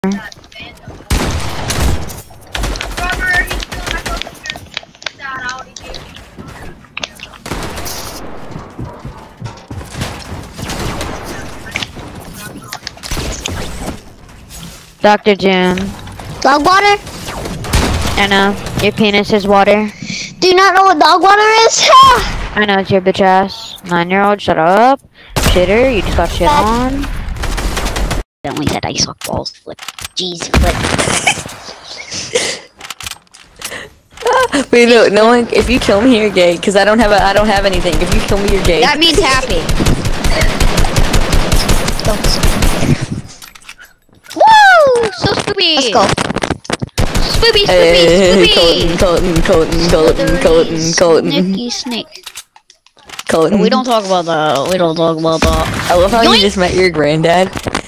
Dr. Jim. Dog water? I know. Your penis is water. Do you not know what dog water is? I know, it's your bitch ass. 9-year-old, shut up. Shitter, you just got shit on. Only that I suck balls. Flip. Jeez, flip. Wait, no one. If you kill me, you're gay. Cause I don't have anything. If you kill me, you're gay. That means happy. Woo! So spoopy. Let's go. Spoopy, spoopy, spoopy. Colton. Snicky snake. Colton. We don't talk about that. We don't talk about that. I love how you just met your granddad.